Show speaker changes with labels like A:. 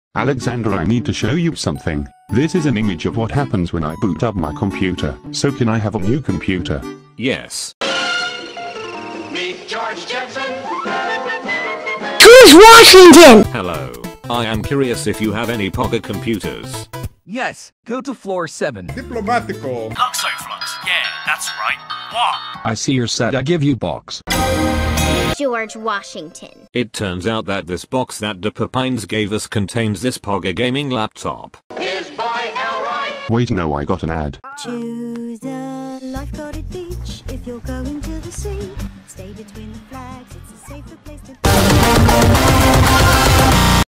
A: Alexander, I need to show you something. This is an image of what happens when I boot up my computer. So can I have a new computer?
B: Yes.
C: Meet George Jetson.
D: George Washington!
B: Hello. I am curious if you have any pocket computers.
E: Yes, go to floor 7.
F: Diplomático.
G: Luxoflux. Yeah, that's right. What?
E: I see your set. I give you box.
D: George Washington.
B: It turns out that this box that the Pepines gave us contains this Pogger gaming laptop.
C: Is by Elroy.
A: Wait, no, I got an ad.
H: Choose a life-guarded beach if you're going to the sea. Stay between the flags, it's a safer place to be.